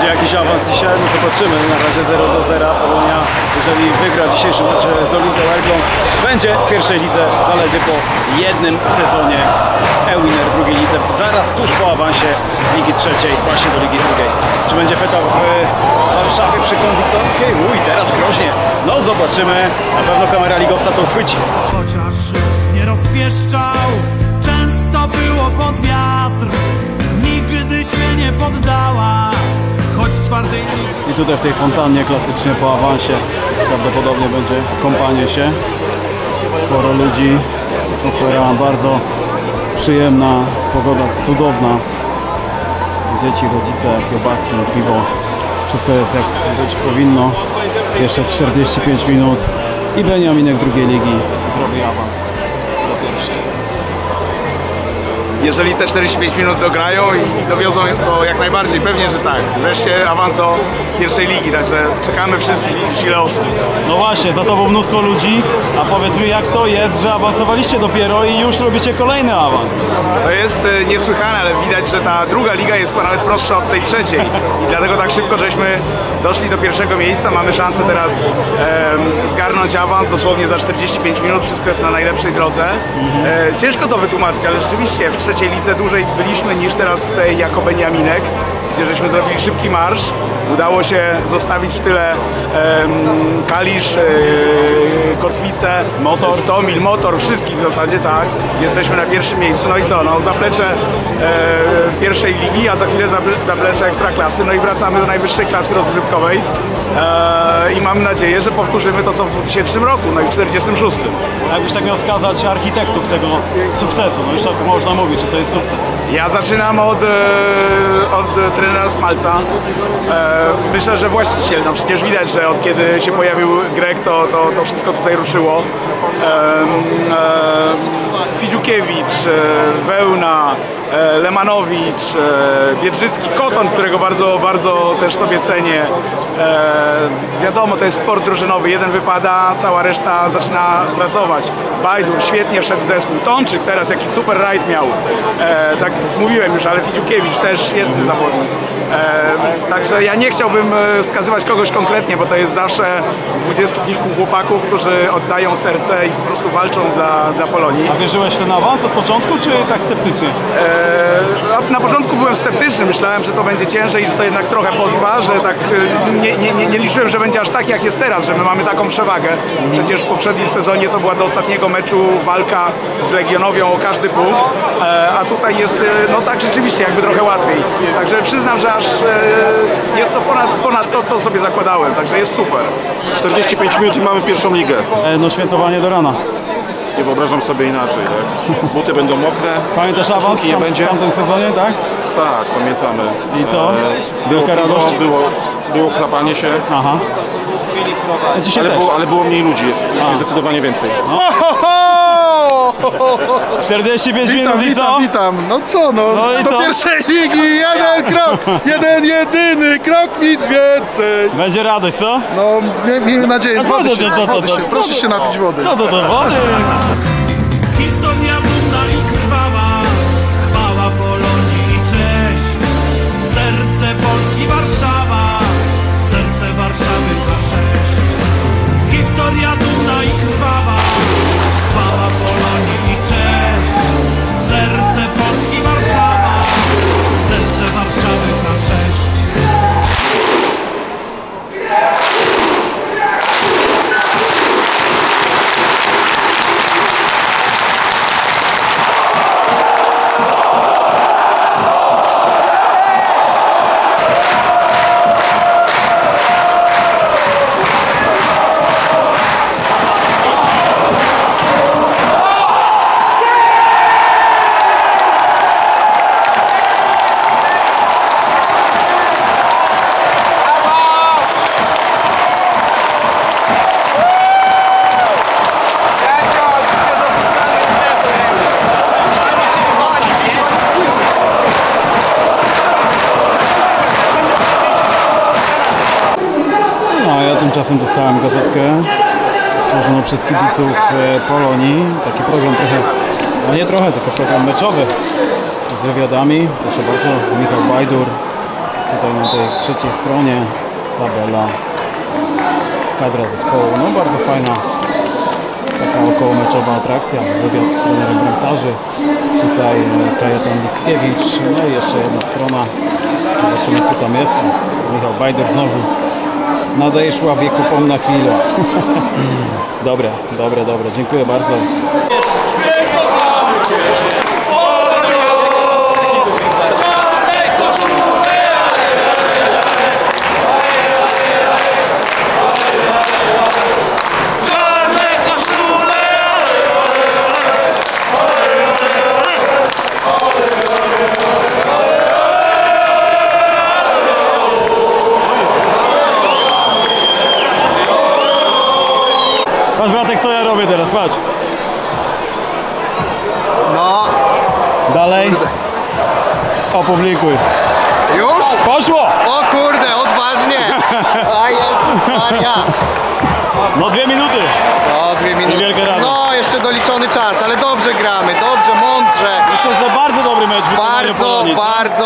będzie jakiś awans dzisiaj? No zobaczymy. Na razie 0-0. Polonia, jeżeli wygra dzisiejszy mecz z Olimpią Elbląg, będzie w pierwszej lidze zaledwie po jednym sezonie E-Winner w drugiej lidze, zaraz tuż po awansie z Ligi Trzeciej właśnie do Ligi Drugiej. Czy będzie feta w Warszawie przy Konwiktorskiej? Uj, teraz groźnie. No zobaczymy. Na pewno kamera ligowca to chwyci. Chociaż szyc nie rozpieszczał, często było pod wiatr, nigdy się nie poddała, choć czwartej ligi. I tutaj w tej fontannie klasycznie po awansie prawdopodobnie będzie kąpanie się. Sporo ludzi, atmosfera bardzo przyjemna, pogoda cudowna. Dzieci, rodzice, kiełbaski, piwo. Wszystko jest jak być powinno. Jeszcze 45 minut i Beniaminek drugiej ligi zrobi awans do pierwszej. Jeżeli te 45 minut dograją i dowiozą to jak najbardziej, pewnie, że tak. Wreszcie awans do pierwszej ligi, także czekamy wszyscy, widzisz ile osób. No właśnie, za tobą mnóstwo ludzi, a powiedz mi jak to jest, że awansowaliście dopiero i już robicie kolejny awans? To jest niesłychane, ale widać, że ta druga liga jest nawet prostsza od tej trzeciej i dlatego tak szybko żeśmy doszli do pierwszego miejsca. Mamy szansę teraz zgarnąć awans dosłownie za 45 minut, wszystko jest na najlepszej drodze. Ciężko to wytłumaczyć, ale rzeczywiście w trzeciej lidze dłużej byliśmy niż teraz w tej jako Beniaminek, gdzie żeśmy zrobili szybki marsz. Udało się zostawić w tyle Kalisz, Kotwicę, Stomil, Motor, wszystkich w zasadzie, tak. Jesteśmy na pierwszym miejscu, no i co, no zaplecze pierwszej ligi, a za chwilę zaplecze ekstraklasy, no i wracamy do najwyższej klasy rozgrywkowej i mam nadzieję, że powtórzymy to co w 2000 roku, no i w 46. Jakbyś tak miał wskazać architektów tego sukcesu, no już tak można mówić, że to jest sukces. Ja zaczynam od trenera Smalca. Myślę, że właściciel, no przecież widać, że od kiedy się pojawił Grek, to wszystko tutaj ruszyło. Fidziukiewicz, Wełna, Lemanowicz, Biedrzycki, Koton, którego bardzo też sobie cenię. Wiadomo, to jest sport drużynowy, jeden wypada, cała reszta zaczyna pracować. Bajdur świetnie wszedł w zespół, Tomczyk teraz jakiś super rajd miał, tak mówiłem już, ale Fidziukiewicz też świetny zawodnik. Także ja nie chciałbym wskazywać kogoś konkretnie, bo to jest zawsze 20 kilku chłopaków, którzy oddają serce i po prostu walczą dla Polonii. A wierzyłeś w ten awans od początku, czy tak sceptycznie? Na początku byłem sceptyczny, myślałem, że to będzie ciężej i że to jednak trochę potrwa, że tak nie liczyłem, że będzie aż tak jak jest teraz, że my mamy taką przewagę. Przecież w poprzednim sezonie to była do ostatniego meczu walka z Legionowią o każdy punkt, a tutaj jest no tak rzeczywiście jakby trochę łatwiej. Także przyznam, że aż jest to ponad to, co sobie zakładałem, także jest super. 45 minut i mamy pierwszą ligę. No świętowanie do rana. Nie wyobrażam sobie inaczej, tak? Buty będą mokre. Pamiętasz awans nie będzie. w tamtym sezonie, tak? Tak, pamiętamy. I co? Wielka radość? Było chlapanie się. Aha. Ale było mniej ludzi, już zdecydowanie więcej. No. 45 minut i co? Witam. No co, no do co? pierwszej ligi, jeden krok, jeden jedyny krok, nic więcej. Będzie radość, co? No, miejmy nadzieję, Co proszę się napić wody. Co to wody? Historia dumna i krwawa, chwała Polonii i cześć. Serce Polski Warszawa, serce Warszawy na 6. Historia dumna i krwawa, chwała Polonii i cześć. Serce Polski Warszawa, serce Warszawy na 6. Tymczasem dostałem gazetkę stworzoną przez kibiców Polonii. Taki program trochę, no nie trochę, tylko program meczowy z wywiadami. Proszę bardzo, Michał Bajdur, tutaj na tej trzeciej stronie tabela, kadra zespołu, no bardzo fajna taka okołomeczowa atrakcja, wywiad z trenerem bramkarzy, tutaj Kajetan Listkiewicz, no i jeszcze jedna strona, zobaczymy co tam jest. Michał Bajdor znowu nadeszła wiekopomna chwila. Dobre, dziękuję bardzo. Patrz bratek, co ja robię teraz, patrz. No, Dalej. Opublikuj. już? Poszło! O kurde, odważnie! A Jezus Maria! No 2 minuty. O, 2 minuty. Niewielka rada. No, jeszcze doliczony czas, ale dobrze gramy, dobrze, mądrze. Myślę, że bardzo dobry mecz w wykonaniu Polonii.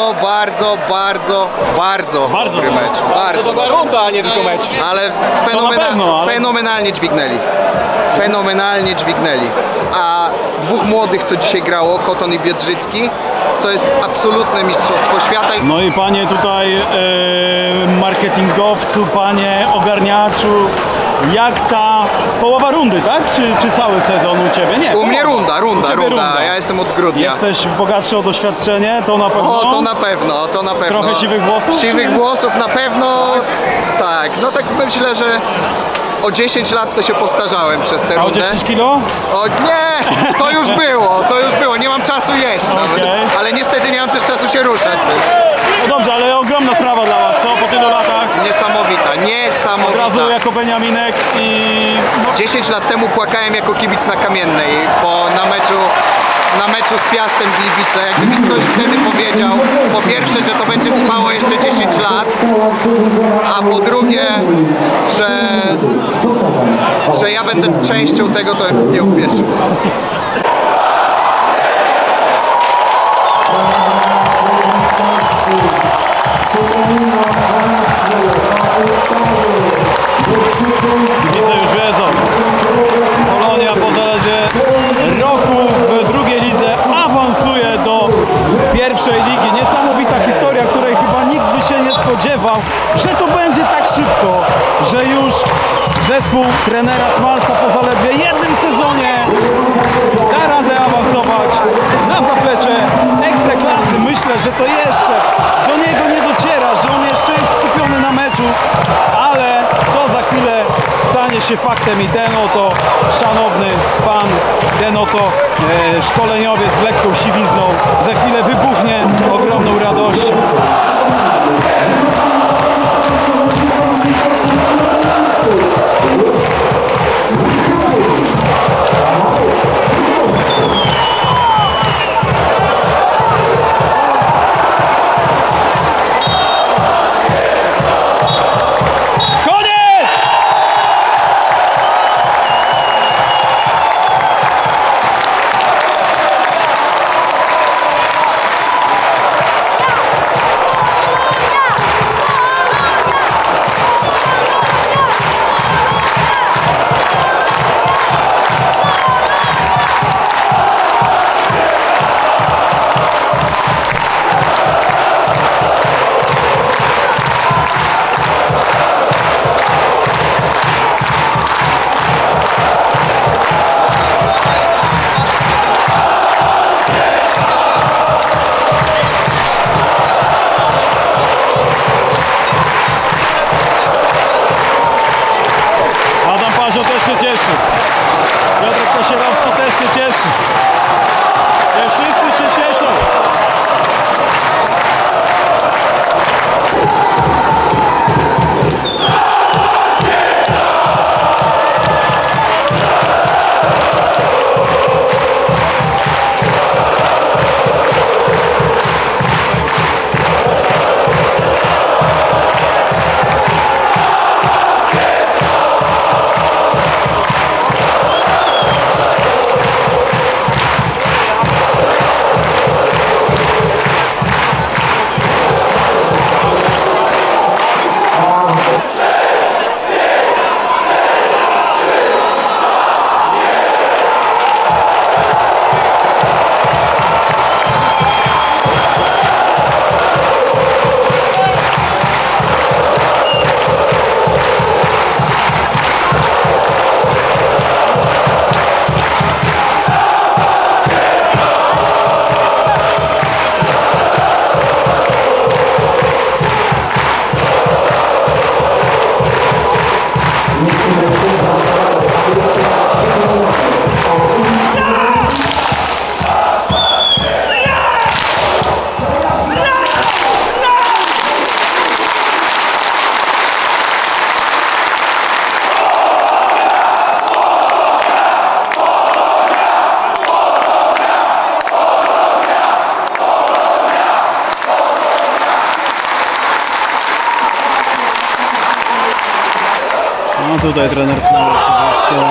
Bardzo Bardzo dobry dobry. mecz. Bardzo dobry. Runda, a nie tylko mecz. Ale pewno, ale- fenomenalnie dźwignęli. Fenomenalnie dźwignęli. A dwóch młodych, co dzisiaj grało, Koton i Biedrzycki, to jest absolutne mistrzostwo świata. No i panie tutaj marketingowcu, panie ogarniaczu, jak ta połowa rundy, tak? Czy cały sezon u ciebie? Nie. U mnie połowa. runda. U ciebie runda. Ja jestem od grudnia. Jesteś bogatszy o doświadczenie, to na pewno. O, to na pewno. Trochę siwych włosów? Siwych włosów na pewno, tak. No tak myślę, że o 10 lat to się postarzałem przez tę A o rundę. 10 kilo? O nie, to już było, nie mam czasu jeść nawet, ale niestety nie mam też czasu się ruszać, więc No dobrze, ale ogromna sprawa dla was, co? Po tylu latach? niesamowita. Od razu jako Beniaminek i... No, 10 lat temu płakałem jako kibic na Kamiennej na meczu z Piastem Gliwice. Jakby mi ktoś wtedy powiedział, po pierwsze, że to będzie trwało jeszcze 10 lat, a po drugie, że ja będę częścią tego, to nie uwierzył. kibice już wiedzą. Polonia po zaledwie roku w drugiej lidze awansuje do pierwszej ligi. Niesamowita historia, której chyba nikt by się nie spodziewał, że to będzie tak szybko, że już zespół trenera Smalca po zaledwie jednym sezonie da radę awansować na zaplecze Ekstraklasy. Myślę, że to jeszcze do niego nie dociera, że on jeszcze jest skupiony na meczu, ale to za chwilę stanie się faktem i ten oto szanowny pan, ten oto szkoleniowiec z lekką siwizną za chwilę wybuchnie ogromną radością. No tutaj trener Smalec oczywiście.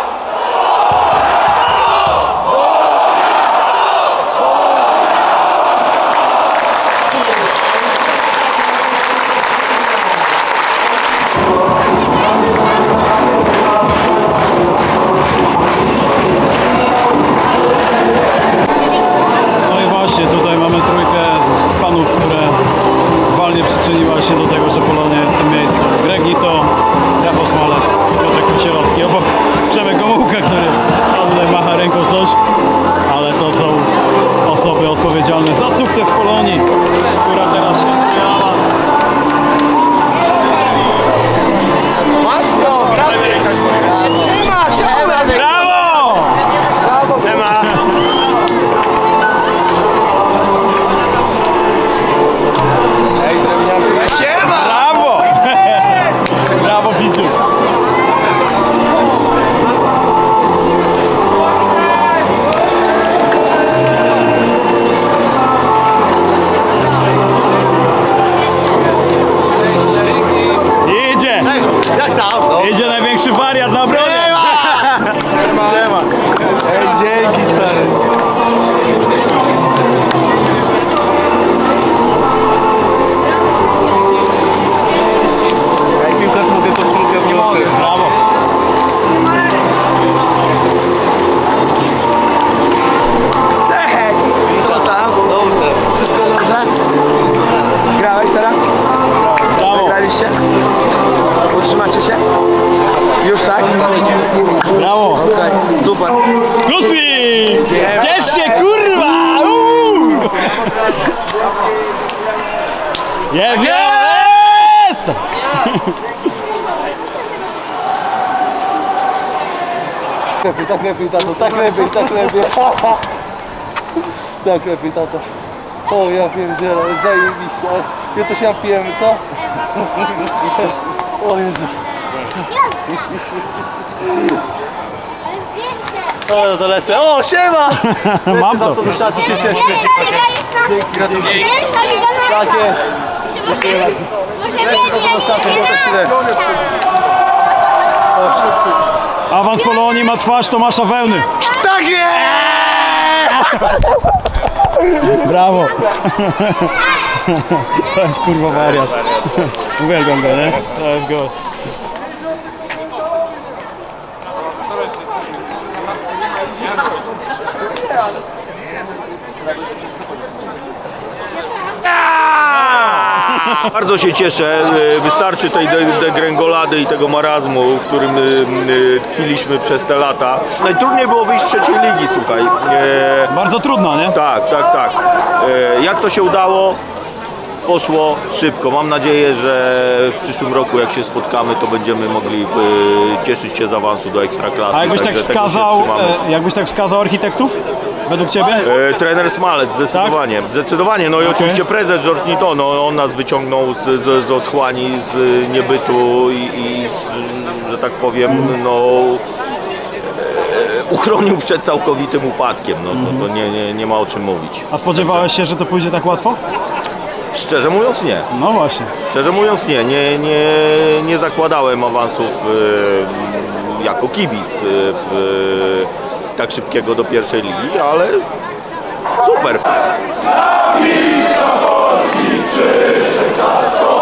No i właśnie tutaj mamy trójkę z panów, które walnie przyczyniła się do tego, że Polonia jest w tym miejscu. Greg Nito, Rafał Smalec i Piotrek Kosielowski. Obok Przemek Gomułka, który tutaj macha ręką coś, ale to są osoby odpowiedzialne za sukces Polonii, która teraz świętuje awans. Brawo! Brawo! Brawo, widzów! Idzie! Jak tam? Idzie największy wariat na obronie! Siema! Dzięki, stary! Jak piłkarz mogę koszulkę w nocy. Brawo! Cześć! Co tam? Dobrze. Wszystko dobrze? Wszystko dobrze. Grałeś teraz? Brawo! Graliście? Utrzymacie się? Już tak? Brawo! Okej, super. Lucy! Ciesz się, kurwa! Jest! Jest! Tak lepiej, tato, tak lepiej, tak lepiej. Tak lepiej, tato. O, ja pierdzielę, zajebiście. Ja to się napijemy, co? O Jezu. O, no to lecę. O, siema! Mam to! To do szaty się cieszę. Pierwsza liga na Tak jest. Lecę to do szaty, bo to się lecę. O, szybszy. Awans Polonii ma twarz Tomasza Wełny. Tak jest! Brawo! To jest kurwa wariat. Uwielbiam go, nie? To jest gość. Bardzo się cieszę, wystarczy tej degrengolady i tego marazmu, w którym tkwiliśmy przez te lata. Najtrudniej było wyjść z trzeciej ligi, słuchaj. Bardzo trudno, nie? Tak, tak, tak. Jak to się udało? Poszło szybko. Mam nadzieję, że w przyszłym roku, jak się spotkamy, to będziemy mogli cieszyć się z awansu do Ekstraklasy. A jakbyś tak Także tego się wskazał, trzymamy. jakbyś tak wskazał architektów? Według ciebie? Trener Smalec, zdecydowanie. Zdecydowanie. No i Okej. oczywiście prezes George Nito, no, on nas wyciągnął z otchłani, z niebytu i że tak powiem, no, uchronił przed całkowitym upadkiem. No, to nie ma o czym mówić. A spodziewałeś się, że to pójdzie tak łatwo? Szczerze mówiąc nie. No właśnie. Szczerze mówiąc nie zakładałem awansów jako kibic tak szybkiego do pierwszej ligi, ale super. Na mistrza Polski przyszedł czas.